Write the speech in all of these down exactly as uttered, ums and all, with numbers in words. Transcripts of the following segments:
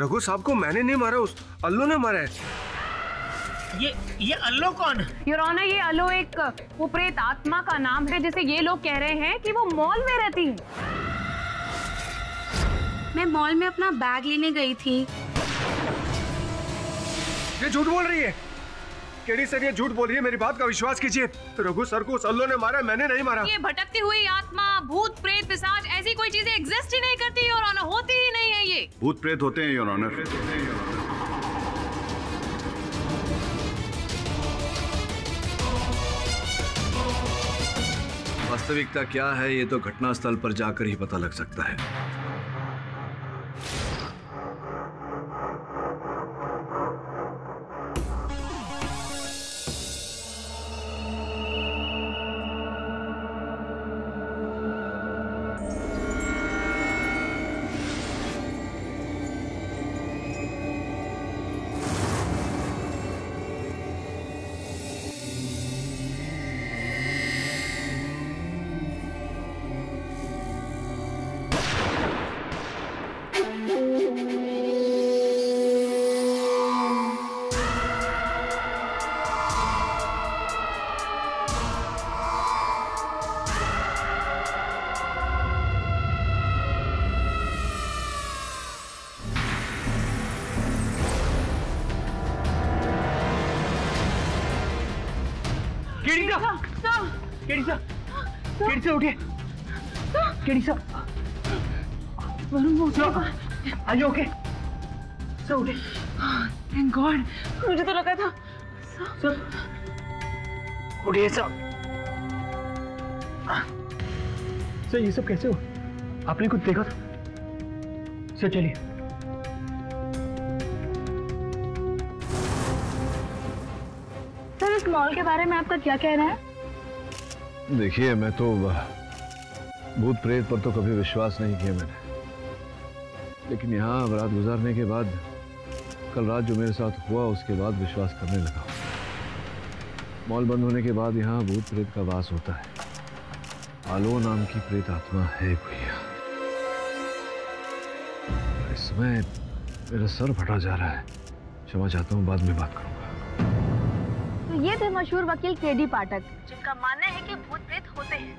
रघु साहब को मैंने नहीं मारा, उस अल्लू ने मारा है। ये ये अल्लू कौन है? योर ऑनर, ये अल्लू एक वो प्रेत आत्मा का नाम है जिसे ये लोग कह रहे हैं कि वो मॉल में रहती है। मैं मॉल में अपना बैग लेने गई थी। ये झूठ बोल रही है। केडी सर ये झूठ बोल रही है, मेरी बात का विश्वास कीजिए। रघु सर को उस अल्लू ने मारा, मैंने नहीं मारा। ये भटकती हुई आत्मा, भूत प्रेत पिशाच ऐसी कोई चीजें एग्जिस्ट ही नहीं करती योर ऑनर, होती ही नहीं है। ये भूत प्रेत होते हैं योर ऑनर। वास्तविकता क्या है ये तो घटनास्थल पर जाकर ही पता लग सकता है। केडी सर, केडी सर उठिए। KD sir, are you okay? Sir उठिए। थैंक गॉड, मुझे तो लगा था। सर उठिए सर। सर ये सब कैसे हुआ? आपने कुछ देखा था? सर चलिए। सर इस मॉल के बारे में आपका क्या कहना है? देखिए मैं तो भूत प्रेत पर तो कभी विश्वास नहीं किया मैंने, लेकिन यहाँ अब रात गुजारने के बाद, कल रात जो मेरे साथ हुआ उसके बाद विश्वास करने लगा। मॉल बंद होने के बाद यहाँ भूत प्रेत का वास होता है। आलो नाम की प्रेत आत्मा है कोई यहाँ। इस समय मेरा सर फटा जा रहा है, क्षमा चाहता हूँ, बाद में बात करूंगा। तो ये थे मशहूर वकील केडी पाठक, जिनका मानना है कि भूत प्रेत होते हैं।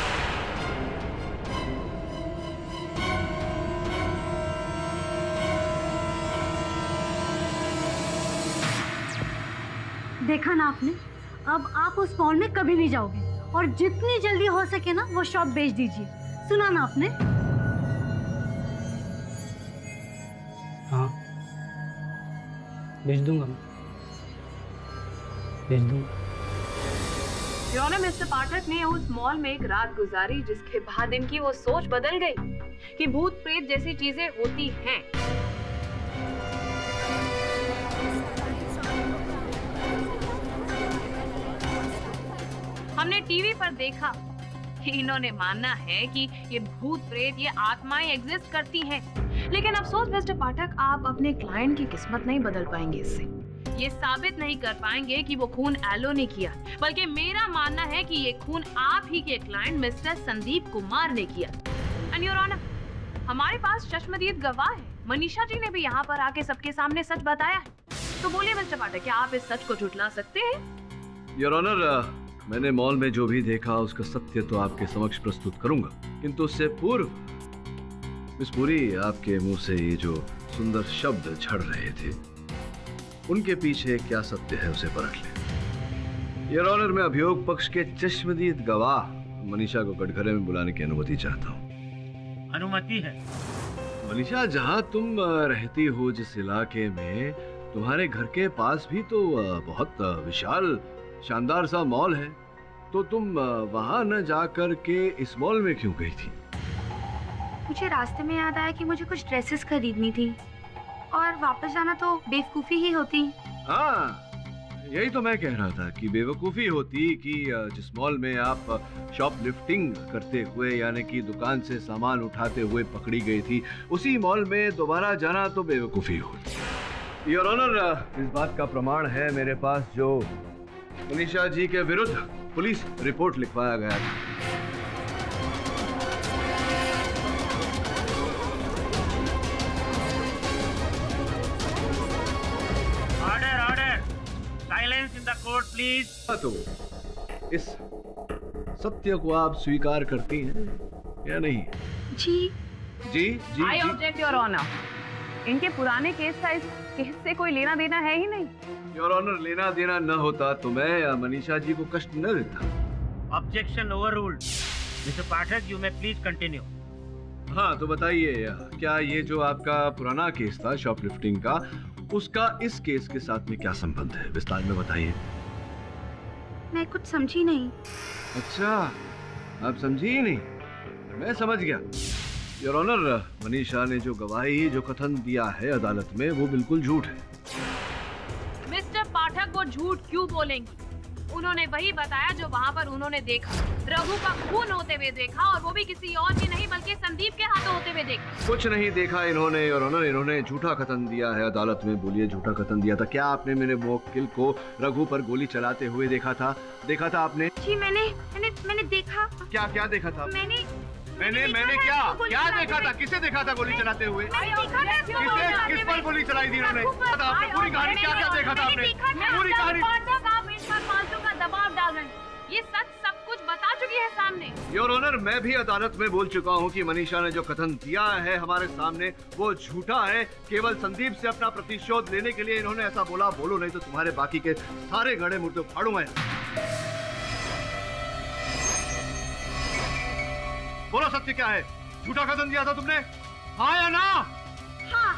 देखा ना आपने, अब आप उस मॉल में कभी नहीं जाओगे और जितनी जल्दी हो सके ना वो शॉप बेच दीजिए। सुना ना आपने? हाँ बेच दूंगा, बेच दूंगा। योर ऑनर, मिस्टर पाठक ने उस मॉल में एक रात गुजारी जिसके बाद इनकी वो सोच बदल गई कि भूत प्रेत जैसी चीजें होती हैं। हमने टीवी पर देखा कि इन्होंने मानना है कि ये भूत प्रेत, ये आत्माएं एग्जिस्ट करती हैं। लेकिन अफसोस मिस्टर पाठक, आप अपने क्लाइंट की किस्मत नहीं बदल पाएंगे इससे। ये साबित नहीं कर पाएंगे कि वो खून एलो ने किया, बल्कि मेरा मानना है कि ये खून आप ही के क्लाइंट मिस्टर संदीप कुमार ने किया। एंड योर ऑनर, हमारे पास चश्मदीद गवाह है। मनीषा जी ने भी यहाँ पर आके सबके सामने सच बताया है। तो बोलिए मिस्टर पाठक, क्या आप इस सच को झुठला सकते हैं? योर ऑनर, मैंने मॉल में जो भी देखा उसका सत्य तो आपके समक्ष प्रस्तुत करूंगा, किंतु उससे पूर्व मिस पुरी, आपके मुंह से ये जो सुंदर शब्द झड़ रहे थे उनके पीछे क्या सत्य है उसे परख लें। योर ऑनर, मैं अभियोग पक्ष के चश्मदीद गवाह मनीषा को कटघरे में बुलाने की अनुमति चाहता हूँ। अनुमति है। मनीषा, जहाँ तुम रहती हो जिस इलाके में, तुम्हारे घर के पास भी तो बहुत विशाल शानदार सा मॉल है, तो तुम वहाँ न जाकर के इस मॉल में क्यों गई थी? मुझे रास्ते में याद आया कि मुझे कुछ ड्रेसेस खरीदनी थी और वापस जाना तो बेवकूफी ही होती। हाँ, यही तो मैं कह रहा था कि बेवकूफी होती कि जिस मॉल में आप शॉपलिफ्टिंग करते हुए, यानी कि दुकान से सामान उठाते हुए पकड़ी गई थी, उसी मॉल में दोबारा जाना तो बेवकूफी होती। योर ऑनर, इस बात का प्रमाण है मेरे पास जो मनीषा जी के विरुद्ध पुलिस रिपोर्ट लिखवाया गया था। court, please. तो इस सत्य को आप स्वीकार करती हैं या नहीं? जी जी जी आई जी ऑब्जेक्ट योर ऑनर। इनके पुराने केस का इस केस से कोई लेना देना है ही नहीं। योर ऑनर, लेना देना न होता तो मैं या मनीषा जी को कष्ट न देता। Objection overruled. Mister Pathak, you may please continue. हाँ तो बताइए, क्या ये जो आपका पुराना केस था शॉपलिफ्टिंग का, उसका इस केस के साथ में क्या संबंध है? विस्तार में बताइए। मैं कुछ समझी नहीं। अच्छा, आप समझी ही नहीं? मैं समझ गया। योर ऑनर, मनीषा ने जो गवाही, जो कथन दिया है अदालत में, वो बिल्कुल झूठ है। मिस्टर पाठक वो झूठ क्यों बोलेंगी? उन्होंने वही बताया जो वहाँ पर उन्होंने देखा। रघु का खून होते हुए देखा, और वो भी किसी और की नहीं बल्कि संदीप के हाथों होते हुए देखा। कुछ नहीं देखा इन्होंने योर ऑनर, इन्होंने झूठा कथन दिया है अदालत में। बोलिए, झूठा कथन दिया था। क्या आपने मेरे मुवक्किल को रघु पर गोली चलाते हुए देखा था? देखा था आपने? जी मैंने मैंने मैंने देखा। क्या क्या देखा था? मैंने मैंने मैंने क्या क्या देखा था? किसे देखा था गोली चलाते हुए? किसे, किस पर गोली चलाई थी इन्होंने? आपने पूरी कहानी क्या क्या देखा था आपने? पूरी कहानी। आप इस पर फालतू का दबाव डाल रहे हैं। ये सच सब कुछ बता चुकी है सामने। योर ऑनर, मैं भी अदालत में बोल चुका हूँ कि मनीषा ने जो कथन दिया है हमारे सामने वो झूठा है। केवल संदीप से अपना प्रतिशोध लेने के लिए इन्होंने ऐसा बोला। बोलो, नहीं तो तुम्हारे बाकी के सारे गड़े मुर्दे फाड़ूंगा। बोलो, सत्य क्या है? झूठा कथन दिया था तुमने, हाँ या ना? हाँ।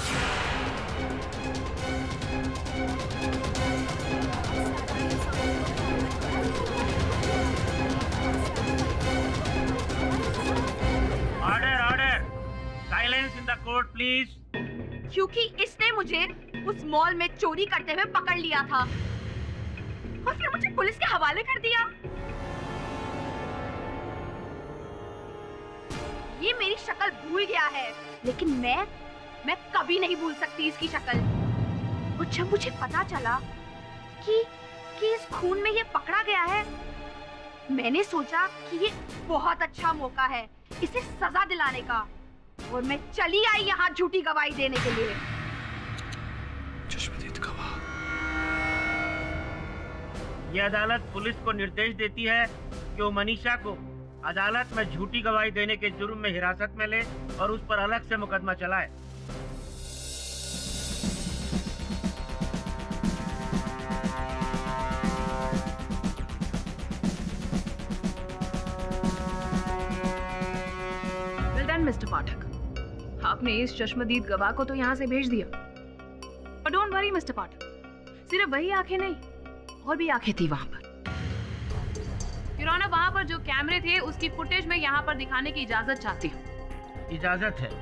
Order, order. Silence in the court, please. क्योंकि इसने मुझे उस मॉल में चोरी करते हुए पकड़ लिया था और फिर मुझे पुलिस के हवाले कर दिया। ये मेरी शक्ल भूल गया है, लेकिन मैं मैं कभी नहीं भूल सकती इसकी शक्ल। और जब मुझे पता चला कि कि इस खून में ये पकड़ा गया है, मैंने सोचा कि ये बहुत अच्छा मौका है इसे सजा दिलाने का, और मैं चली आई यहाँ झूठी गवाही देने के लिए। चश्मदीद गवाह। ये अदालत पुलिस को निर्देश देती है कि वो मनीषा को अदालत में झूठी गवाही देने के जुर्म में हिरासत में ले और उस पर अलग से मुकदमा चलाए। वेल डन मिस्टर पाठक, आपने इस चश्मदीद गवाह को तो यहाँ से भेज दिया। और डोंट वरी मिस्टर पाठक, सिर्फ वही आंखें नहीं, और भी आंखें थी वहाँ पर। योर ऑनर, वहाँ पर जो कैमरे थे उसकी फुटेज मैं यहाँ पर दिखाने की इजाजत चाहती हूँ। इजाजत है।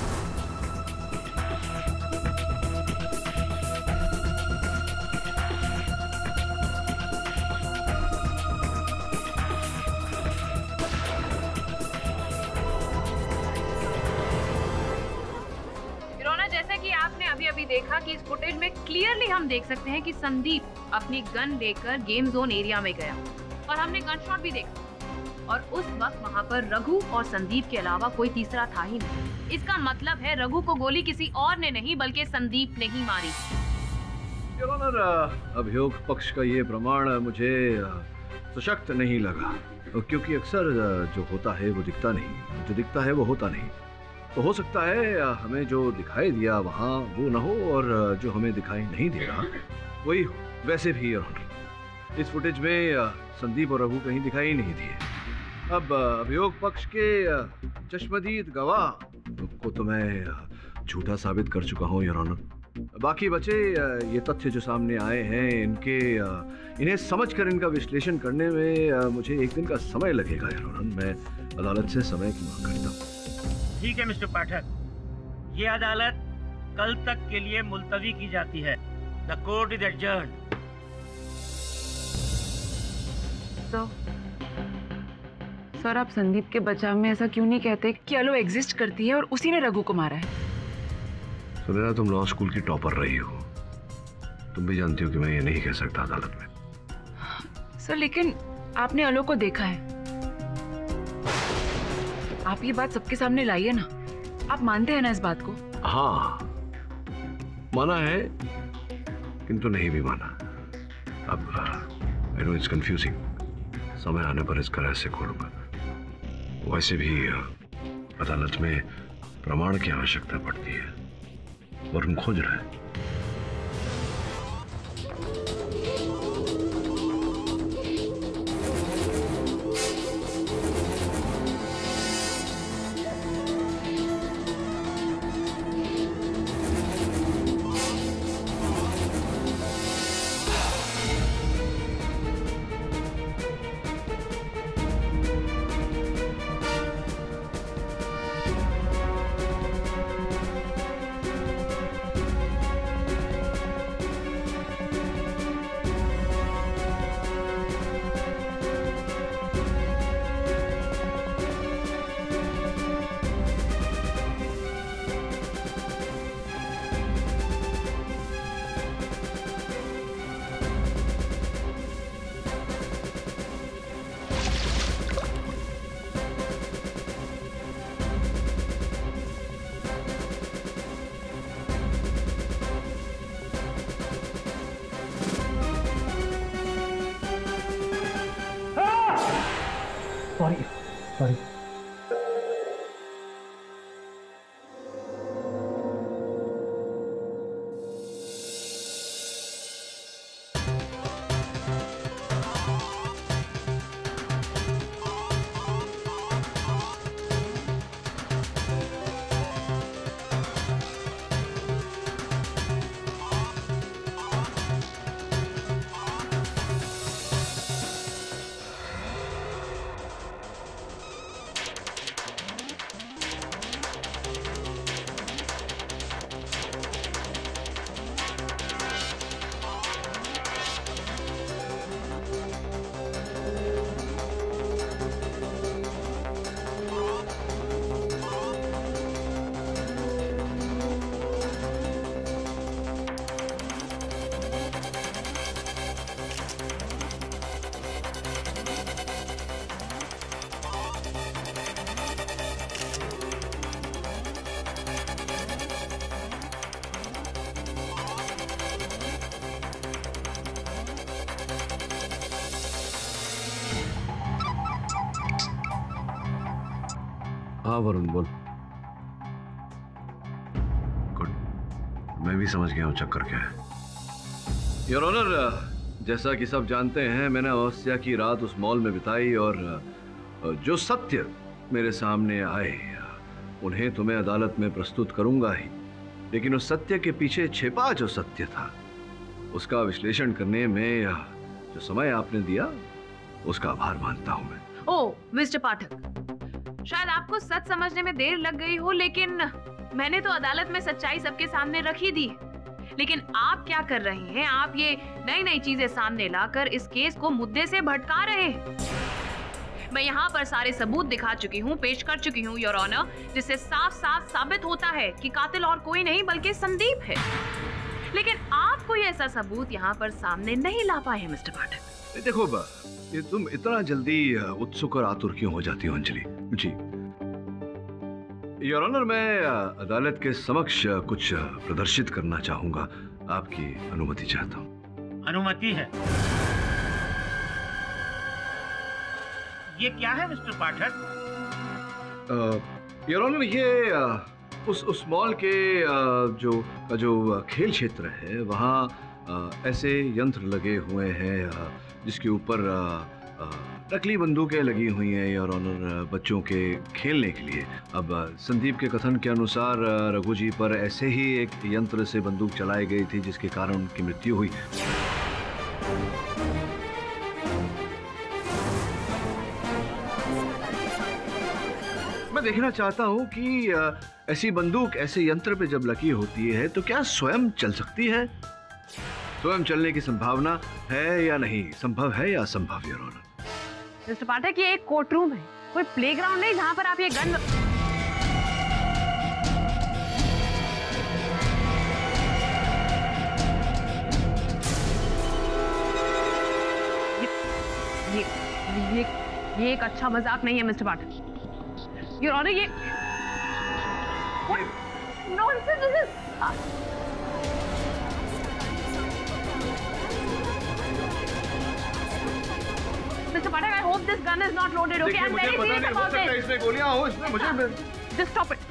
योर ऑनर, जैसा कि आपने अभी अभी देखा कि इस फुटेज में क्लियरली हम देख सकते हैं कि संदीप अपनी गन लेकर गेम जोन एरिया में गया, और हमने गन शॉट भी देखा, और उस वक्त वहाँ पर रघु और संदीप के अलावा कोई तीसरा था ही नहीं। इसका मतलब है रघु को गोली किसी और ने नहीं बल्कि संदीप ने ही मारी। योर ऑनर, अभियोग पक्ष का ये प्रमाण मुझे सशक्त नहीं लगा, क्योंकि अक्सर जो होता है वो दिखता नहीं, जो दिखता है वो होता नहीं। तो हो सकता है हमें जो दिखाई दिया वहाँ वो न हो, और जो हमें दिखाई नहीं दे रहा वही हो। वैसे भी योर ऑनर, इस फुटेज में संदीप और रघु कहीं दिखाई नहीं दिए। अब अभियोग पक्ष के चश्मदीद गवाह को तो मैं झूठा साबित कर चुका हूँ योर ऑनर। बाकी बचे ये तथ्य जो सामने आए हैं, इनके इन्हें समझकर इनका विश्लेषण करने में मुझे एक दिन का समय लगेगा योर ऑनर। मैं अदालत से समय की मांग करता हूँ। ठीक है मिस्टर पाठक, ये अदालत कल तक के लिए मुलतवी की जाती है। The court is adjourned. तो सर, आप संदीप के बचाव में ऐसा क्यों नहीं कहते कि अलो एग्जिस्ट करती है और उसी ने रघु को मारा है? सुनैना, तुम लॉ स्कूल की टॉपर रही हो, तुम भी जानती हो कि मैं ये नहीं कह सकता अदालत में। सर, लेकिन आपने अलो को देखा है, आप ये बात सबके सामने लाइए ना। आप मानते हैं ना इस बात को? हाँ, माना है, किंतु नहीं भी माना। अब आई नो इट्स कंफ्यूजिंग, समय आने पर इसका रहस्य खोलूंगा। वैसे भी अदालत में प्रमाण की आवश्यकता पड़ती है, वरुण खोज रहा है। सॉरी सॉरी हाँ वरुण बोल। गुड, मैं भी समझ गया हूँ चक्कर क्या है। योर ऑनर, जैसा कि सब जानते हैं, मैंने अमावस्या की रात उस मॉल में बिताई और जो सत्य मेरे सामने आए उन्हें तो मैं अदालत में प्रस्तुत करूंगा ही, लेकिन उस सत्य के पीछे छिपा जो सत्य था उसका विश्लेषण करने में जो समय आपने दिया उसका आभार मानता हूं मैं। ओ मिस्टर पाठक, शायद आपको सच समझने में देर लग गई हो, लेकिन मैंने तो अदालत में सच्चाई सबके सामने रख ही दी। लेकिन आप क्या कर रहे हैं? आप ये नई नई चीजें सामने लाकर इस केस को मुद्दे से भटका रहे हैं। मैं यहाँ पर सारे सबूत दिखा चुकी हूँ, पेश कर चुकी हूँ योर ऑनर, जिससे साफ साफ साबित होता है कि कातिल और कोई नहीं बल्कि संदीप है। लेकिन आप कोई ऐसा सबूत यहाँ पर सामने नहीं ला पाए मिस्टर पाठक। देखो बा, ये तुम इतना जल्दी उत्सुक और आतुर क्यों हो जाती हो अंजलि? जी योर ऑनर, मैं अदालत के समक्ष कुछ प्रदर्शित करना चाहूंगा, आपकी अनुमति चाहता हूँ। अनुमति है? ये क्या है मिस्टर पाठक? योर ऑनर, ये आ, उस उस मॉल के आ, जो जो खेल क्षेत्र है वहाँ ऐसे यंत्र लगे हुए हैं जिसके ऊपर नकली बंदूकें लगी हुई हैं योर ऑनर, बच्चों के खेलने के लिए। अब संदीप के कथन के अनुसार रघु जी पर ऐसे ही एक यंत्र से बंदूक चलाई गई थी जिसके कारण उनकी मृत्यु हुई। मैं देखना चाहता हूं कि ऐसी बंदूक ऐसे यंत्र पे जब लगी होती है तो क्या स्वयं चल सकती है? स्वयं चलने की संभावना है या नहीं? संभव है या असंभव योर ऑनर? मिस्टर पाठक, ये एक कोर्ट रूम है, कोई प्लेग्राउंड नहीं जहाँ पर आप ये गन। ये ये ये ये एक अच्छा मजाक नहीं है मिस्टर पाठक। योर ऑनर, ये What nonsense is this? Mister Pathak, I hope this gun is not loaded, okay? I am very serious about it. इसमें गोलियां हो, इसमें मुझे जस्ट स्टॉप इट।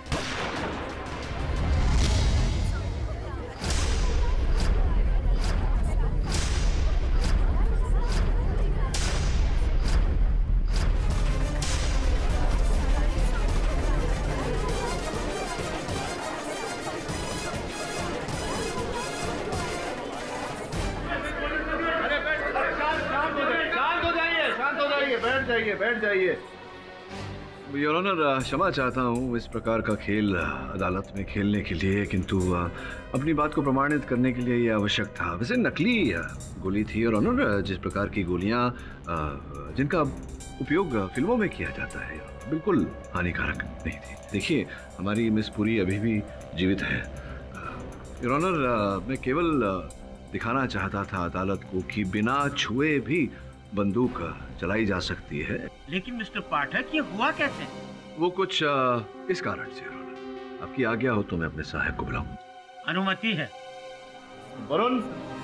बैठ जाइए, बैठ जाइए। योर ऑनर, क्षमा चाहता हूँ इस प्रकार का खेल अदालत में खेलने के लिए, किंतु अपनी बात को प्रमाणित करने के लिए ये आवश्यक था। वैसे नकली गोली थी योर ऑनर, जिस प्रकार की गोलियाँ जिनका उपयोग फिल्मों में किया जाता है, बिल्कुल हानिकारक नहीं थी। देखिए, हमारी मिस पुरी अभी भी जीवित है योर ऑनर। मैं केवल दिखाना चाहता था अदालत को कि बिना छुए भी बंदूक चलाई जा सकती है। लेकिन मिस्टर पाठक, ये हुआ कैसे? वो कुछ आ, इस कारण से। आपकी आज्ञा हो तो मैं अपने सहायक को बुलाऊं? अनुमति है। वरुण,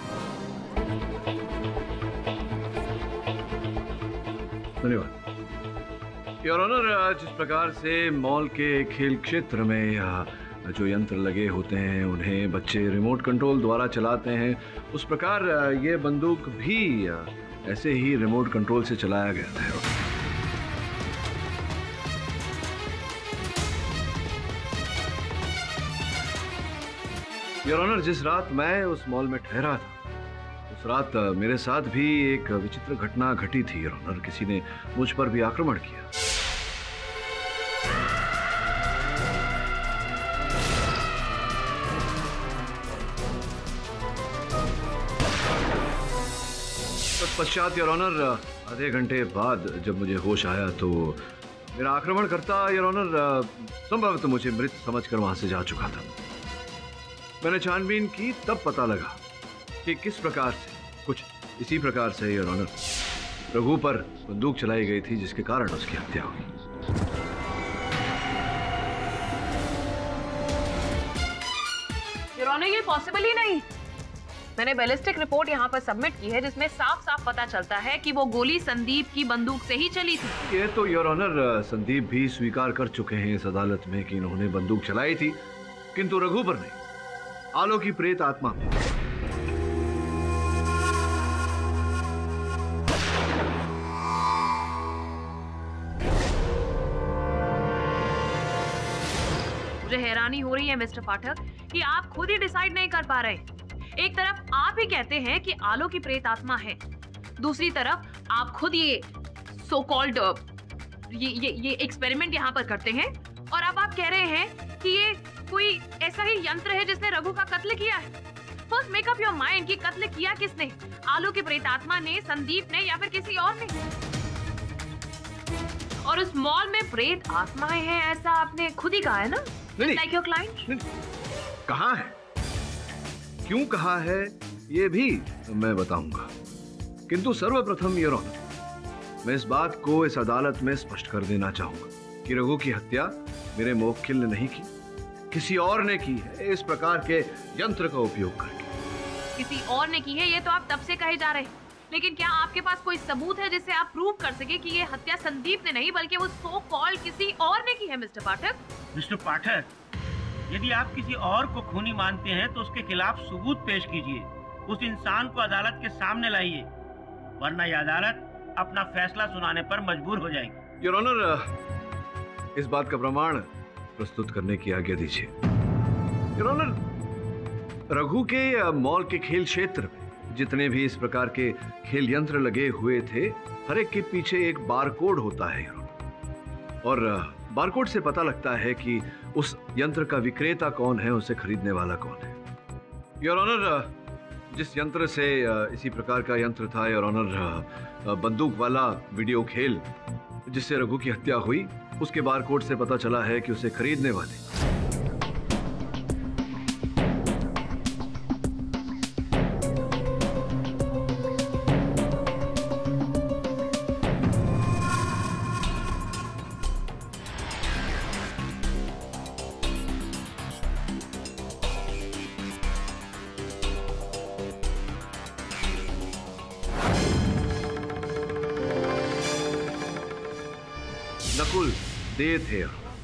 धन्यवाद योर ऑनर। जिस प्रकार से मॉल के खेल क्षेत्र में जो यंत्र लगे होते हैं उन्हें बच्चे रिमोट कंट्रोल द्वारा चलाते हैं, उस प्रकार ये बंदूक भी ऐसे ही रिमोट कंट्रोल से चलाया गया था। योर ऑनर, जिस रात मैं उस मॉल में ठहरा था, उस रात मेरे साथ भी एक विचित्र घटना घटी थी योर ऑनर। किसी ने मुझ पर भी आक्रमण किया। पश्चात योर ऑनर, आधे घंटे बाद जब मुझे होश आया तो मेरा आक्रमणकर्ता योर ऑनर संभवतः मुझे मृत समझकर वहां से जा चुका था। मैंने छानबीन की, तब पता लगा कि किस प्रकार से, कुछ इसी प्रकार से योर ऑनर, रघु पर बंदूक चलाई गई थी, जिसके कारण उसकी हत्या हुई। योर ऑनर, ये पॉसिबल ही नहीं। मैंने बैलिस्टिक रिपोर्ट यहाँ पर सबमिट की है, जिसमें साफ साफ पता चलता है कि वो गोली संदीप की बंदूक से ही चली थी। ये तो योर ऑनर संदीप भी स्वीकार कर चुके हैं इस अदालत में कि इन्होंने बंदूक चलाई थी, किंतु रघु पर नहीं, आलो की प्रेत आत्मा में। मुझे हैरानी हो रही है मिस्टर पाठक कि आप खुद ही डिसाइड नहीं कर पा रहे। एक तरफ आप ही कहते हैं कि आलो की प्रेत आत्मा है, दूसरी तरफ आप खुद ये सो कॉल्ड ये ये ये एक्सपेरिमेंट यहाँ पर करते हैं, और अब आप कह रहे हैं कि ये कोई ऐसा ही यंत्र है जिसने रघु का कत्ल किया है। First make up your mind कि कत्ल किया किसने, आलो की प्रेत आत्मा ने, संदीप ने, या फिर किसी और ने? और उस मॉल में प्रेत आत्माएं हैं, ऐसा आपने खुद ही कहा है ना? Like your client. कहाँ है, क्यों कहा है, ये भी मैं बताऊंगा, किंतु सर्वप्रथम योर ऑनर, मैं इस बात को इस अदालत में स्पष्ट कर देना चाहूंगा कि रघु की हत्या मेरे मोवक्किल ने नहीं की, किसी और ने की है, इस प्रकार के यंत्र का उपयोग करके। किसी और ने की है, ये तो आप तब से कहे जा रहे हैं, लेकिन क्या आपके पास कोई सबूत है जिससे आप प्रूव कर सके कि ये हत्या संदीप ने नहीं बल्कि वो सो कॉल्ड किसी और ने की है? मिस्टर पाठक मिस्टर पाठक, यदि आप किसी और को खूनी मानते हैं तो उसके खिलाफ सबूत पेश कीजिए, उस इंसान को अदालत के सामने लाइए, वरना यह अदालत अपना फैसला सुनाने पर मजबूर हो जाएगी। योर ऑनर, इस बात का प्रमाण प्रस्तुत करने की आज्ञा दीजिए। योर ऑनर, रघु के मॉल के खेल क्षेत्र में जितने भी इस प्रकार के खेल यंत्र लगे हुए थे, हर एक के पीछे एक बारकोड होता है, और बारकोड से पता लगता है कि उस यंत्र का विक्रेता कौन है, उसे खरीदने वाला कौन है। योर ऑनर, जिस यंत्र से इसी प्रकार का यंत्र था योर ऑनर, बंदूक वाला वीडियो खेल जिससे रघु की हत्या हुई, उसके बारकोड से पता चला है कि उसे खरीदने वाले नकुल दे थे।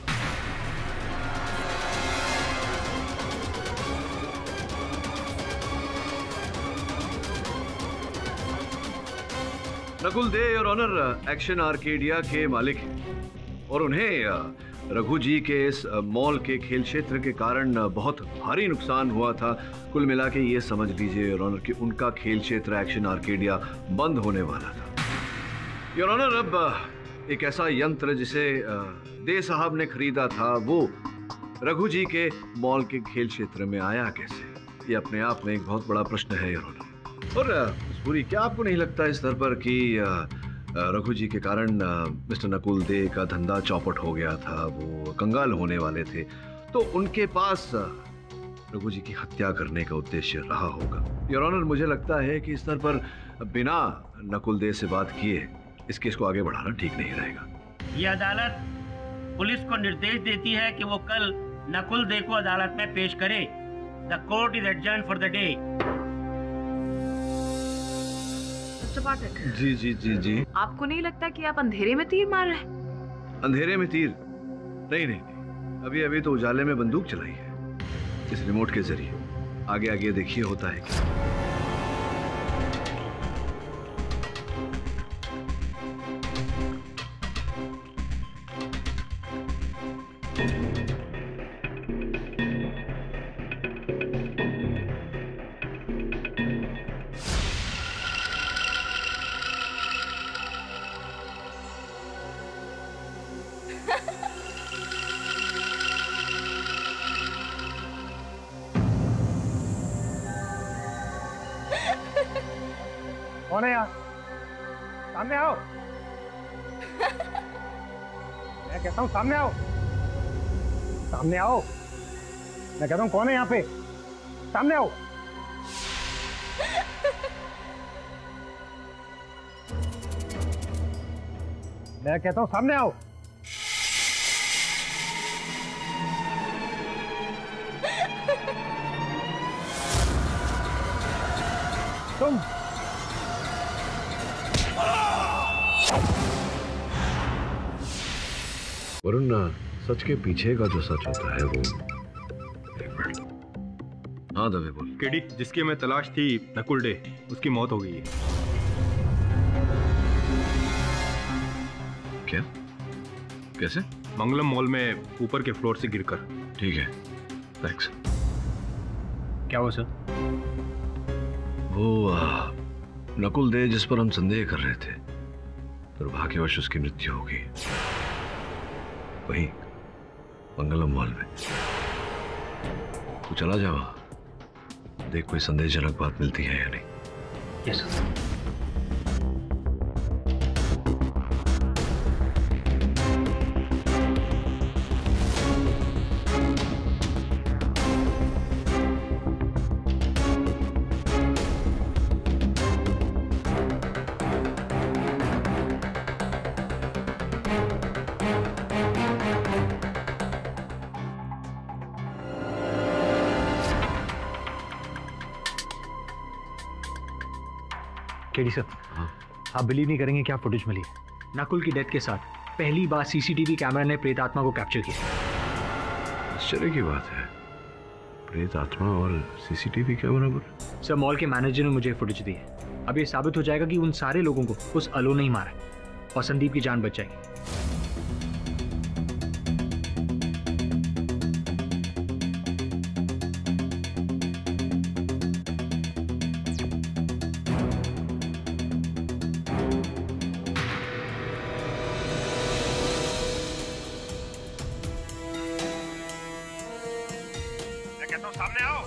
नकुल दे और ऑनर एक्शन आर्केडिया के मालिक हैं और उन्हें रघु जी के इस मॉल के खेल क्षेत्र के कारण बहुत भारी नुकसान हुआ था। कुल मिला के ये समझ लीजिए योर ऑनर कि उनका खेल क्षेत्र एक्शन आर्केडिया बंद होने वाला था। योर ऑनर, अब एक ऐसा यंत्र जिसे दे साहब ने खरीदा था वो रघु जी के मॉल के खेल क्षेत्र में आया कैसे, ये अपने आप में एक बहुत बड़ा प्रश्न है योर ऑनर। और पूरी, क्या आपको नहीं लगता इस स्तर पर कि रघु जी के कारण मिस्टर नकुल दे का धंधा चौपट हो गया था, वो कंगाल होने वाले थे, तो उनके पास रघु जी की हत्या करने का उद्देश्य रहा होगा। योर ऑनर, मुझे लगता है कि इस स्तर पर बिना नकुल दे से बात किए इस केस को आगे बढ़ाना ठीक नहीं रहेगा। ये अदालत पुलिस को निर्देश देती है कि वो कल नकुल दे को अदालत में पेश करे। The court is adjourn for the day. Pathak, जी जी जी जी आपको नहीं लगता कि आप अंधेरे में तीर मार रहे हैं? अंधेरे में तीर? नहीं नहीं नहीं, अभी अभी तो उजाले में बंदूक चलाई है इस रिमोट के जरिए। आगे आगे देखिए होता है क्या। कौन है यार? सामने आओ। मैं कहता हूँ सामने आओ, सामने आओ। मैं कहता हूँ कौन है यहाँ पे? सामने आओ। मैं कहता हूँ सामने आओ। तुम वरुण, सच के पीछे का जो सच होता है वो। हाँ दवे बोल। केडी, जिसकी हमें तलाश थी नकुल डे, उसकी मौत हो गई है। क्या? कैसे? मंगलम मॉल में ऊपर के फ्लोर से गिरकर। ठीक है, थैंक्स। क्या हुआ सर? वो आ, नकुल दे जिस पर हम संदेह कर रहे थे, दुर्भाग्यवश उसकी मृत्यु हो गई वहीं मंगलम मॉल में। तू चला जाओ, देख कोई संदेहजनक बात मिलती है या नहीं। Yes sir. केडी सर, आप बिलीव नहीं करेंगे क्या फुटेज मिली है। नकुल की डेथ के साथ पहली बार सीसीटीवी कैमरा ने प्रेत आत्मा को कैप्चर किया। आश्चर्य की बात है, प्रेत आत्मा और सीसीटीवी कैमरा पर। सर, मॉल के मैनेजर ने मुझे फुटेज दी है। अब ये साबित हो जाएगा कि उन सारे लोगों को उस अलो नहीं मारा और संदीप की जान बच जाएगी। सामने आओ।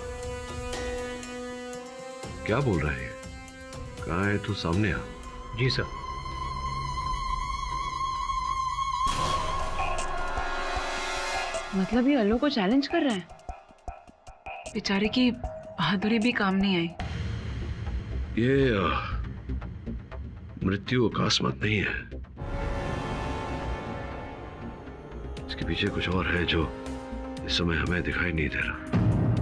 क्या बोल रहा है? कहाँ है तू? सामने आ। जी सर। मतलब ये अल्लो को चैलेंज कर रहा है? बेचारे की बहादुरी भी काम नहीं आई। ये आ, मृत्यु अकस्मात नहीं है, इसके पीछे कुछ और है जो इस समय हमें दिखाई नहीं दे रहा।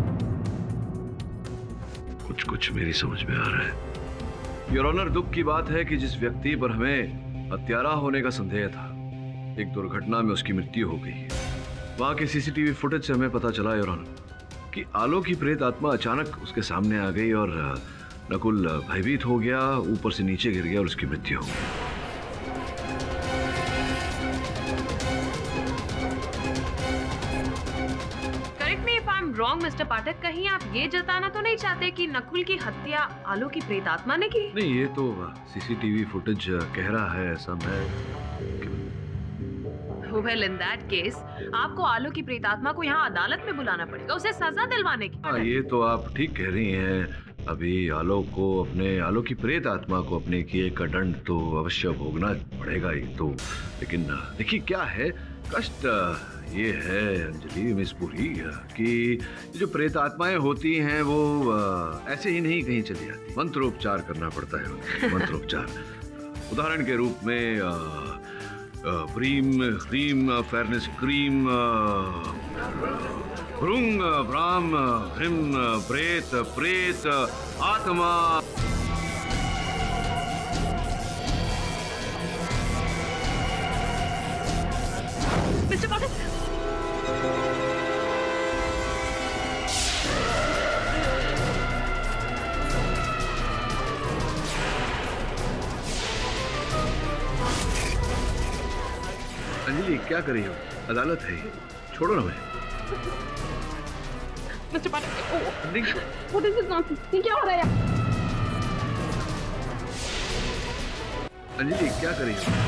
कुछ कुछ मेरी समझ में आ रहा है। योर ऑनर, दुख की बात है कि जिस व्यक्ति पर हमें हत्यारा होने का संदेह था एक दुर्घटना में उसकी मृत्यु हो गई। वहां के सीसीटीवी फुटेज से हमें पता चला योर ऑनर कि आलोक की प्रेत आत्मा अचानक उसके सामने आ गई और नकुल भयभीत हो गया, ऊपर से नीचे गिर गया और उसकी मृत्यु हो गई। रॉन्ग मिस्टर पाठक, कहीं आप ये जताना तो नहीं चाहते कि नकुल की हत्या आलोक की प्रेत आत्मा ने की? नहीं, ये तो सीसीटीवी फुटेज कह रहा है, ऐसा मैं। Well, in that case, आपको आलोक की प्रेत आत्मा को यहाँ अदालत में बुलाना पड़ेगा, उसे सजा दिलवाने की। हाँ, ये तो आप ठीक कह रही हैं। अभी आलोक को अपने आलोक की प्रेत आत्मा को अपने किए का दंड तो अवश्य भोगना पड़ेगा ही तो। लेकिन देखिए क्या है, कष्ट ये है अंजलि मिस पुरी कि जो प्रेत आत्माएं होती हैं वो ऐसे ही नहीं कहीं चली जाती, मंत्रोपचार करना पड़ता है। मंत्रोपचार उदाहरण के रूप में ब्रीम ह्रीम फेयरनेस क्रीम भृंग भ्राम ह्रीम प्रेत प्रेत आत्मा। मिस्टर पाठक, अंजलि क्या कर रही हो? अदालत है, छोड़ो ना मैं। Mister Pathak, what is this nonsense? ये क्या हो रहा है? अंजलि क्या कर रही हो?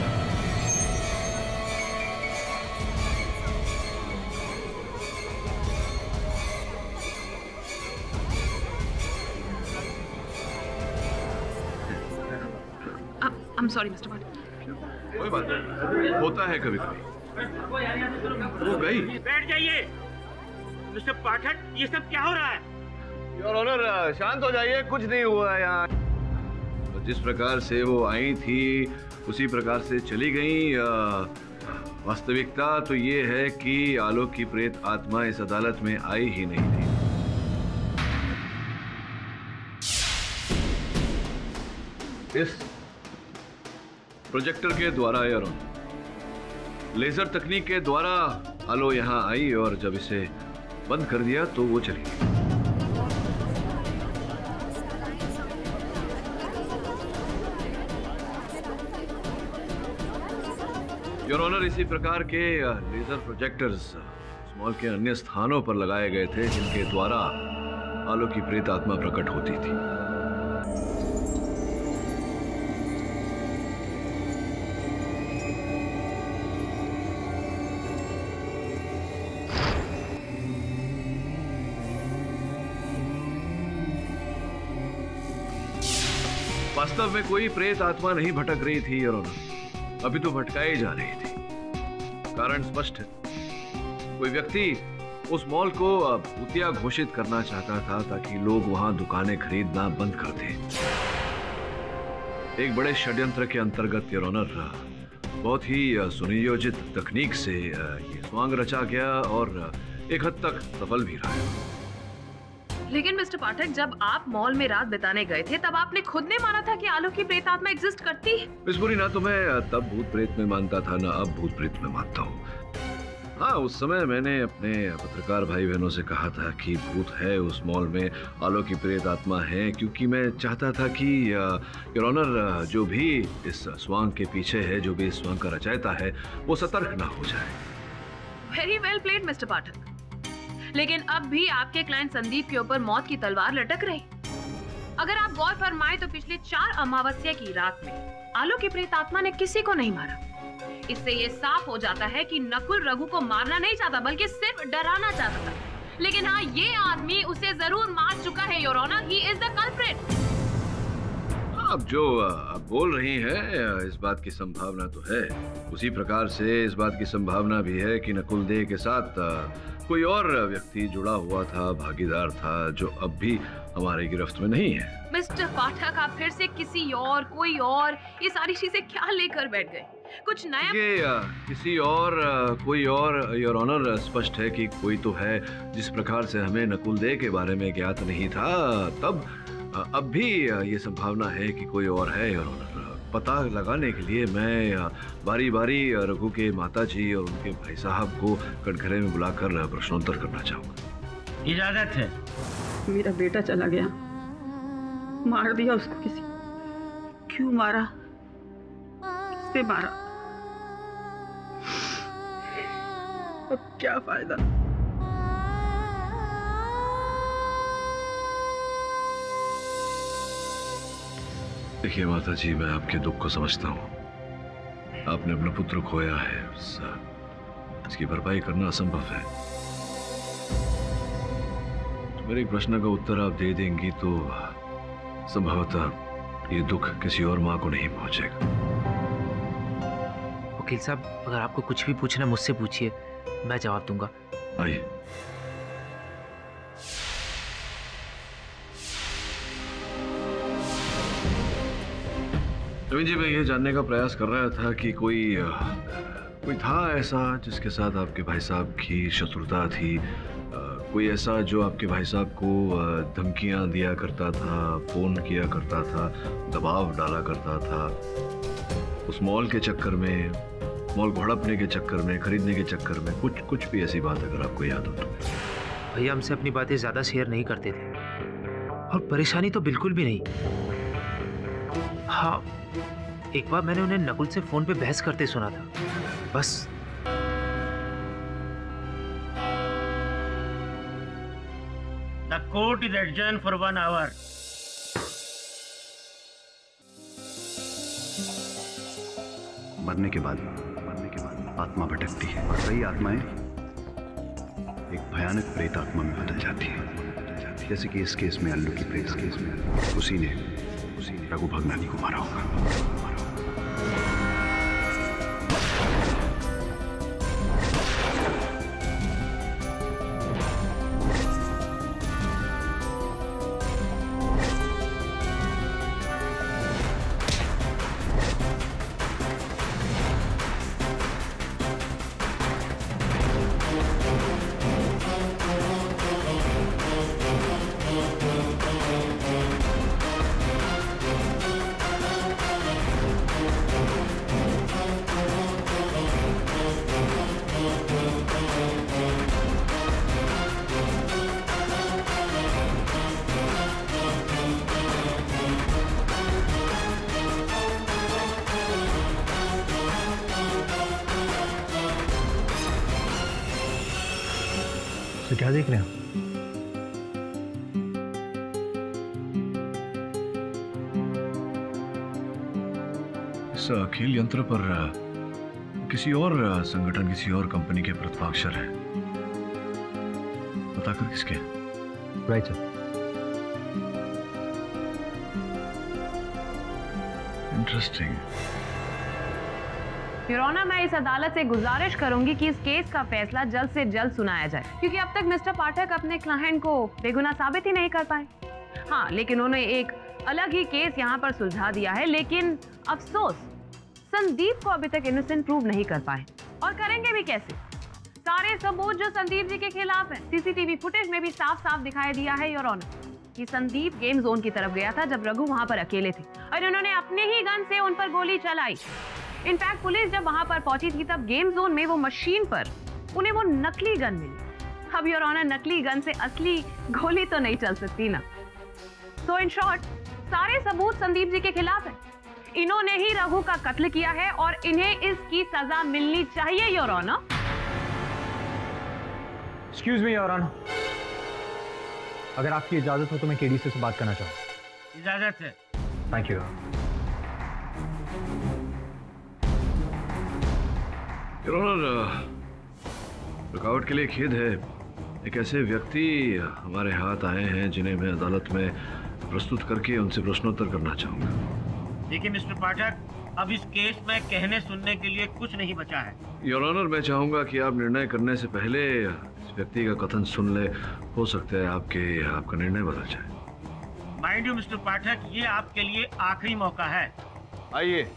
I'm sorry, मिस्टर पाठक। कोई बात नहीं, होता है कभी कभी। वो गई। बैठ जाइए मिस्टर पाठक, ये सब क्या हो रहा है? योर ऑनर, शांत हो जाइए, कुछ नहीं हुआ है यहाँ। तो जिस प्रकार से वो आई थी उसी प्रकार से चली गई। वास्तविकता तो ये है कि आलोक की प्रेत आत्मा इस अदालत में आई ही नहीं थी। इस प्रोजेक्टर के द्वारा या लेजर तकनीक के द्वारा आलो यहां आई और जब इसे बंद कर दिया तो वो चली गई। योर ऑनर, इसी प्रकार के लेजर प्रोजेक्टर्स मॉल के अन्य स्थानों पर लगाए गए थे जिनके द्वारा आलो की प्रेत आत्मा प्रकट होती थी। वास्तव में कोई प्रेत आत्मा नहीं भटक रही थी योर ऑनर, अभी तो भटकाई जा रही थी। कारण स्पष्ट है, कोई व्यक्ति उस मॉल को भूतिया घोषित करना चाहता था ताकि लोग वहां दुकानें खरीदना बंद कर दें। एक बड़े षड्यंत्र के अंतर्गत योर ऑनर बहुत ही सुनियोजित तकनीक से ये स्वांग रचा गया और एक हद तक सफल भी रहा। लेकिन मिस्टर पाठक, जब आप मॉल में रात बिताने गए थे तब आपने खुद ने माना था कि आलोक की प्रेत आत्मा एग्जिस्ट करती है। मिस पुरी, ना तो मैं तब भूत प्रेत में मानता था ना अब भूत प्रेत में मानता हूँ। हाँ, उस समय मैंने अपने पत्रकार भाई बहनों से कहा था कि भूत है उस मॉल में, आलोक की प्रेत आत्मा है, क्योंकि मैं चाहता था कि योर ऑनर जो भी इस स्वांग के पीछे है, जो भी इस स्वांग का रचयिता है, वो सतर्क ना हो जाए। Very well played mister Pathak, लेकिन अब भी आपके क्लाइंट संदीप के ऊपर मौत की तलवार लटक रही। अगर आप गौर फरमाएं तो पिछले चार अमावस्या की रात में आलोक की प्रेत आत्मा ने किसी को नहीं मारा। इससे ये साफ हो जाता है कि नकुल रघु को मारना नहीं चाहता बल्कि सिर्फ डराना चाहता था। लेकिन हाँ, ये आदमी उसे जरूर मार चुका है your honour, he is the culprit. अब जो आप बोल रही हैं, इस बात की संभावना तो है। उसी प्रकार से इस बात की संभावना भी है कि नकुल देह के साथ कोई और व्यक्ति जुड़ा हुआ था, भागीदार था, जो अब भी हमारे गिरफ्त में नहीं है। मिस्टर पाठक, आप फिर से किसी और, कोई और, ये सारी चीजें क्या लेकर बैठ गए? कुछ नया? ये किसी और, कोई और योर ऑनर, स्पष्ट है कि कोई तो है। जिस प्रकार से हमें नकुल देह के बारे में ज्ञात नहीं था तब, अब भी ये संभावना है कि कोई और है योर ऑनर। पता लगाने के लिए मैं बारी बारी रघु के माता जी और उनके भाई साहब को कटघरे में बुलाकर प्रश्नोत्तर करना चाहूंगा। इजाजत है। मेरा बेटा चला गया, मार दिया उसको किसी। क्यों मारा, किससे मारा, अब क्या फायदा। देखिए माता जी, मैं आपके दुख को समझता हूँ। आपने अपना पुत्र खोया है, इसकी भरपाई करना असंभव है। तो मेरे एक प्रश्न का उत्तर आप दे देंगी तो संभवतः ये दुख किसी और माँ को नहीं पहुंचेगा। वकील साहब, अगर आपको कुछ भी पूछना मुझसे पूछिए, मैं जवाब दूंगा। आइए। नवीन जी, मैं ये जानने का प्रयास कर रहा था कि कोई कोई था ऐसा जिसके साथ आपके भाई साहब की शत्रुता थी, कोई ऐसा जो आपके भाई साहब को धमकियां दिया करता था, फोन किया करता था, दबाव डाला करता था, उस मॉल के चक्कर में, मॉल को हड़पने के चक्कर में, खरीदने के चक्कर में, कुछ कुछ भी ऐसी बात अगर आपको याद हो तो। भैया हमसे अपनी बातें ज्यादा शेयर नहीं करते थे और परेशानी तो बिल्कुल भी नहीं। हाँ, एक बार मैंने उन्हें नकुल से फोन पे बहस करते सुना था, बस। The court is adjourned for one hour. मरने के बाद मरने के बाद आत्मा भटकती है और वही आत्माएं एक भयानक प्रेत आत्मा में बदल जाती है, जैसे कि इस केस में अल्लू की प्रेत केस में उसी ने उसी ने रघु भगनानी को मारा होगा। तो क्या देख रहे हैं? इस खेल यंत्र पर किसी और संगठन, किसी और कंपनी के प्रतिपाक्षर है, पता कर किसके? Right sir. Interesting. Your honour, मैं इस अदालत से गुजारिश करूंगी कि इस केस का फैसला जल्द से जल्द सुनाया जाए, क्योंकि अब तक मिस्टर पाठक अपने क्लाइंट को बेगुनाह साबित ही नहीं कर पाए। हाँ, लेकिन उन्होंने एक अलग ही केस यहाँ पर सुलझा दिया है, लेकिन अफसोस संदीप को अभी तक इनोसेंट प्रूव नहीं कर पाए, और करेंगे भी कैसे? सारे सबूत जो संदीप जी के खिलाफ है, सीसीटीवी फुटेज में भी साफ साफ दिखाई दिया है योर ऑनर कि संदीप गेम जोन की तरफ गया था जब रघु वहां पर अकेले थे, और उन्होंने अपने ही गन से उन पर गोली चलाई। इनफैक्ट पुलिस जब वहां पर पहुंची थी तब गेम जोन में वो मशीन पर उन्हें वो नकली गन मिली। अब योर ऑनर, नकली गन से असली गोली तो नहीं चल सकती ना। तो इन शॉर्ट, सारे सबूत संदीप जी के खिलाफ है। इन्होंने ही रघु का कत्ल किया है और इन्हें इसकी सजा मिलनी चाहिए your honour. Excuse me your honour, अगर आपकी इजाजत हो तो मैं केडीसी से बात करना चाहूँ। इजाजत है। Thank you. योर ऑनर, रुकावट के लिए खेद है। एक ऐसे व्यक्ति हमारे हाथ आए हैं जिन्हें मैं अदालत में प्रस्तुत करके उनसे प्रश्नोत्तर करना चाहूंगा। देखिए मिस्टर पाठक, अब इस केस में कहने सुनने के लिए कुछ नहीं बचा है। योर ऑनर, मैं चाहूंगा कि आप निर्णय करने से पहले इस व्यक्ति का कथन सुन ले। हो सकता है आपके आपका निर्णय बदल जाए। माइंड यू मिस्टर पाठक, ये आपके लिए आखिरी मौका है। आइए।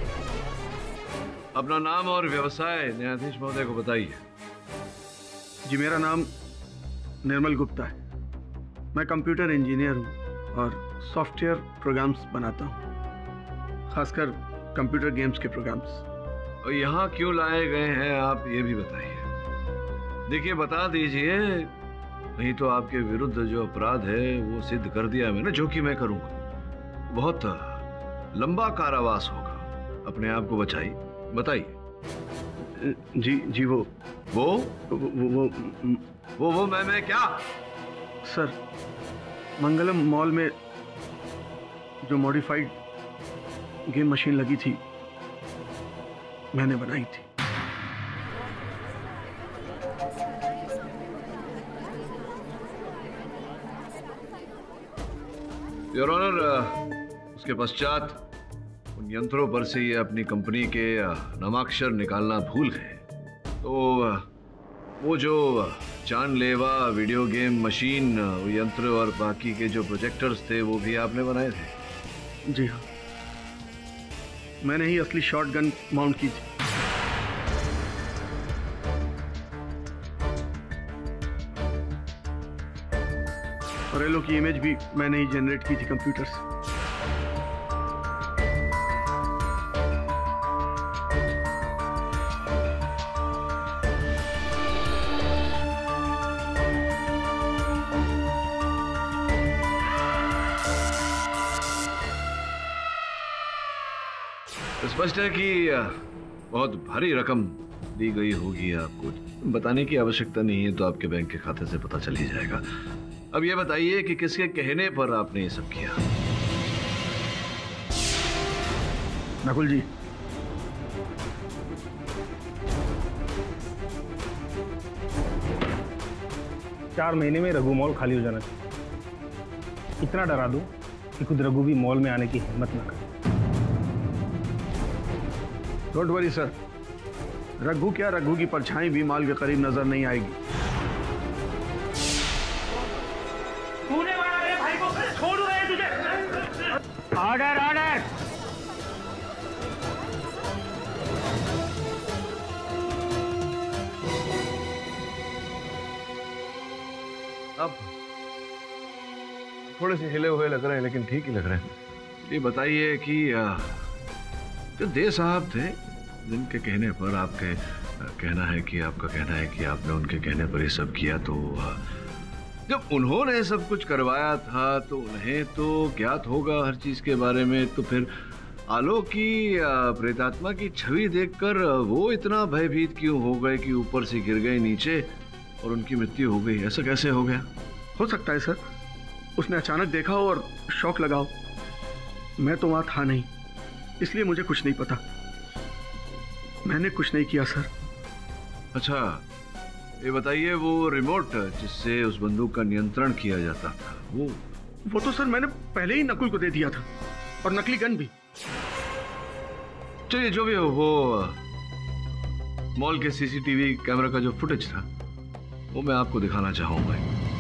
अपना नाम और व्यवसाय न्यायाधीश महोदय को बताइए। जी मेरा नाम निर्मल गुप्ता है। मैं कंप्यूटर इंजीनियर हूँ और सॉफ्टवेयर प्रोग्राम्स बनाता हूँ, खासकर कंप्यूटर गेम्स के प्रोग्राम्स। और यहाँ क्यों लाए गए हैं आप ये भी बताइए। देखिए बता दीजिए, नहीं तो आपके विरुद्ध जो अपराध है वो सिद्ध कर दिया मैंने, जो कि मैं करूँगा। बहुत लंबा कारावास होगा। अपने आप को बचाइए, बताइए। जी जी वो वो वो वो वो वो मैं मैं क्या? सर, मंगलम मॉल में जो मॉडिफाइड गेम मशीन लगी थी मैंने बनाई थी। योर ऑनर, उसके पश्चात उन यंत्रों पर से ये अपनी कंपनी के नामाक्षर निकालना भूल गए। तो वो जो जानलेवा वीडियो गेम मशीन, यंत्र और बाकी के जो प्रोजेक्टर्स थे वो भी आपने बनाए थे? जी हाँ, मैंने ही असली शॉटगन माउंट की थी। और एलो की इमेज भी मैंने ही जनरेट की थी कंप्यूटर से। स्पष्ट है कि बहुत भारी रकम दी गई होगी आपको। बताने की आवश्यकता नहीं है, तो आपके बैंक के खाते से पता चल ही जाएगा। अब ये बताइए कि किसके कहने पर आपने ये सब किया? नकुल जी, चार महीने में रघु मॉल खाली हो जाना चाहिए। इतना डरा दो कि खुद रघु भी मॉल में आने की हिम्मत ना करे। डोंट वरी सर, रघु क्या, रघु की परछाई भी माल के करीब नजर नहीं आएगी। तूने मारा मेरे भाई को, छोड़ रहे तुझे। Order order. अब थोड़े से हिले हुए लग रहे हैं, लेकिन ठीक ही लग रहे हैं। ये बताइए कि जो दे साहब थे, जिनके कहने पर आपके कहना है कि आपका कहना है कि आपने उनके कहने पर ये सब किया, तो जब उन्होंने सब कुछ करवाया था तो उन्हें तो ज्ञात होगा हर चीज के बारे में। तो फिर आलोक की प्रेतात्मा की छवि देखकर वो इतना भयभीत क्यों हो गए कि ऊपर से गिर गए नीचे और उनकी मृत्यु हो गई? ऐसा कैसे हो गया? हो सकता है सर, उसने अचानक देखा हो और शौक लगा हो। मैं तो वहां था नहीं, इसलिए मुझे कुछ नहीं पता। मैंने कुछ नहीं किया सर। अच्छा, ये बताइए, वो रिमोट जिससे उस बंदूक का नियंत्रण किया जाता था, वो वो तो सर मैंने पहले ही नकुल को दे दिया था, और नकली गन भी। चलिए जो भी हो, वो मॉल के सीसीटीवी कैमरा का जो फुटेज था वो मैं आपको दिखाना चाहूंगा।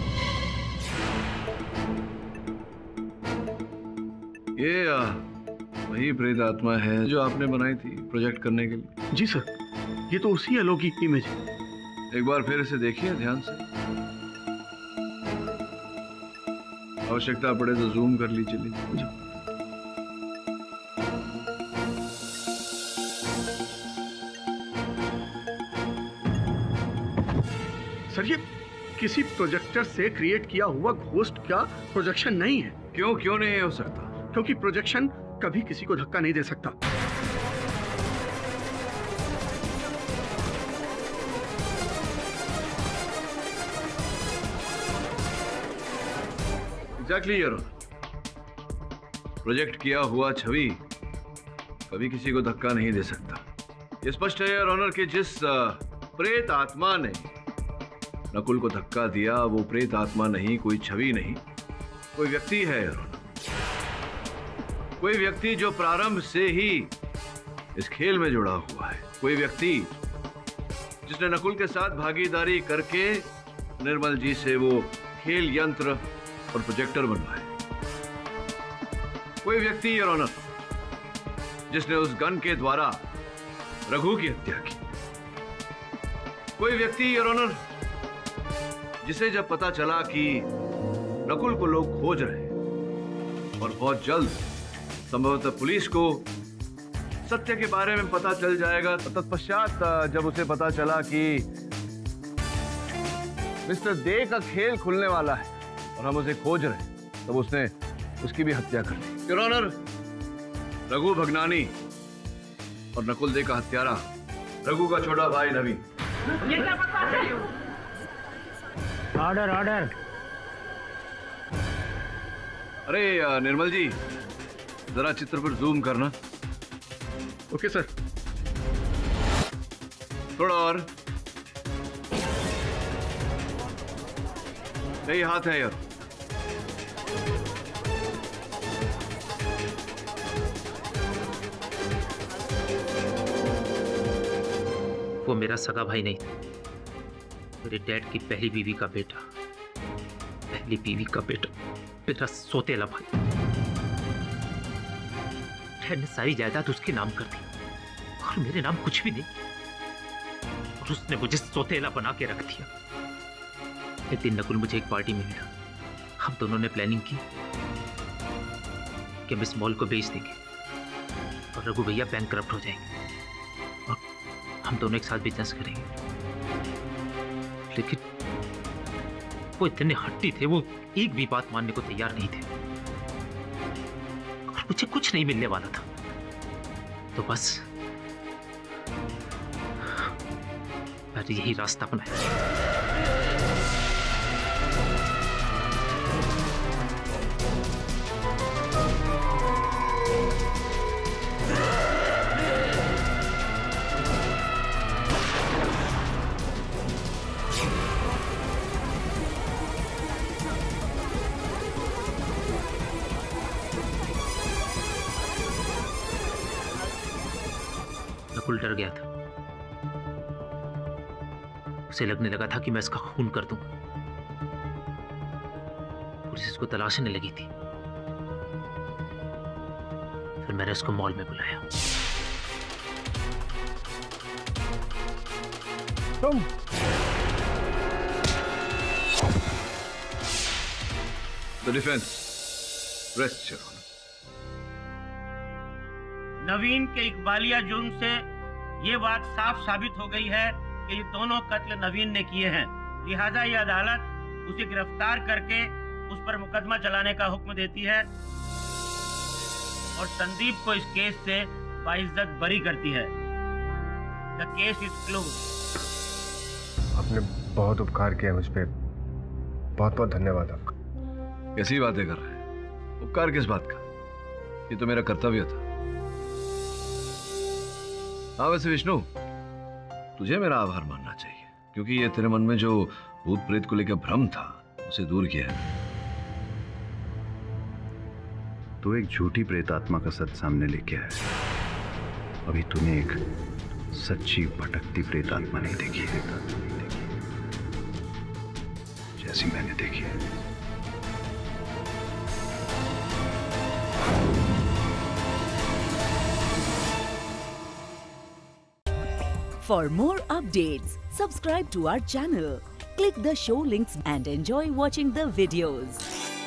ये वही प्रेत आत्मा है जो आपने बनाई थी प्रोजेक्ट करने के लिए? जी सर, ये तो उसी आलोक की इमेज है। एक बार फिर इसे देखिए ध्यान से। आवश्यकता पड़े तो जूम कर लीजिए। सर, ये किसी प्रोजेक्टर से क्रिएट किया हुआ घोस्ट का प्रोजेक्शन नहीं है। क्यों क्यों नहीं हो सकता? क्योंकि प्रोजेक्शन कभी किसी को धक्का नहीं दे सकता। एग्जैक्टली योर ऑनर, प्रोजेक्ट किया हुआ छवि कभी किसी को धक्का नहीं दे सकता। ये स्पष्ट है योर ऑनर कि जिस प्रेत आत्मा ने नकुल को धक्का दिया, वो प्रेत आत्मा नहीं, कोई छवि नहीं, कोई व्यक्ति है योर ऑनर। कोई व्यक्ति जो प्रारंभ से ही इस खेल में जुड़ा हुआ है। कोई व्यक्ति जिसने नकुल के साथ भागीदारी करके निर्मल जी से वो खेल यंत्र और प्रोजेक्टर बनवाए। कोई व्यक्ति योर ऑनर जिसने उस गन के द्वारा रघु की हत्या की। कोई व्यक्ति योर ऑनर जिसे जब पता चला कि नकुल को लोग खोज रहे हैं और बहुत जल्द संभवतः पुलिस को सत्य के बारे में पता चल जाएगा, तत्पश्चात जब उसे पता चला कि मिस्टर दे का खेल खुलने वाला है और हम उसे खोज रहे हैं, तब उसने उसकी भी हत्या कर दी। योर ऑनर, रघु भगनानी और नकुल दे का हत्यारा रघु का छोटा भाई नवीन। Order order. अरे निर्मल जी, जरा चित्र पर जूम करना। Okay sir. थोड़ा और। यही हाथ है यार। वो मेरा सगा भाई नहीं था, मेरे डैड की पहली बीवी का बेटा, पहली बीवी का बेटा, मेरा सोतेला भाई। डैड ने सारी जायदाद उसके नाम कर दी और मेरे नाम कुछ भी नहीं, और उसने मुझे सोतेला बना के रख दिया। एक दिन नकुल मुझे एक पार्टी में मिला। हम दोनों ने प्लानिंग की कि हम इस मॉल को बेच देंगे और रघु भैया बैंकक्रप्ट हो जाएंगे और हम दोनों एक साथ बिजनेस करेंगे। लेकिन वो इतने हट्टी थे, वो एक भी बात मानने को तैयार नहीं थे और मुझे कुछ नहीं मिलने वाला था। तो बस मैंने यही रास्ता अपनाया। नकुल डर गया था, उसे लगने लगा था कि मैं इसका खून कर दूं। पुलिस इसको तलाशने लगी थी। फिर मैंने उसको मॉल में बुलाया। तुम the defence rest your honour. Naveen के इकबालिया जुर्म से ये बात साफ साबित हो गई है कि ये दोनों कत्ल नवीन ने किए हैं। लिहाजा ये अदालत उसे गिरफ्तार करके उस पर मुकदमा चलाने का हुक्म देती है और संदीप को इस केस से बाइज्जत बरी करती है। The case is close. आपने बहुत उपकार किया मुझ पे, बहुत बहुत धन्यवाद आपका। कैसी बातें कर रहे हैं? उपकार किस बात का? ये तो मेरा कर्तव्य था। हाँ वैसे विष्णु, तुझे मेरा आभार मानना चाहिए, क्योंकि ये तेरे मन में जो भूत प्रेत को लेकर भ्रम था उसे दूर किया है। तो एक झूठी प्रेत आत्मा का सच सामने लेके आया। अभी तूने एक सच्ची भटकती प्रेत आत्मा नहीं देखी है, जैसी मैंने देखी है। For more updates, subscribe to our channel, click the show links and enjoy watching the videos.